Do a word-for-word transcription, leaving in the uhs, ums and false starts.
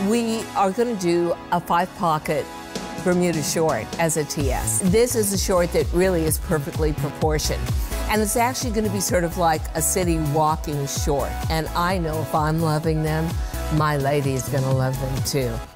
We are going to do a five-pocket Bermuda short as a T S. This is a short that really is perfectly proportioned. And it's actually going to be sort of like a city walking short. And I know if I'm loving them, my lady is going to love them too.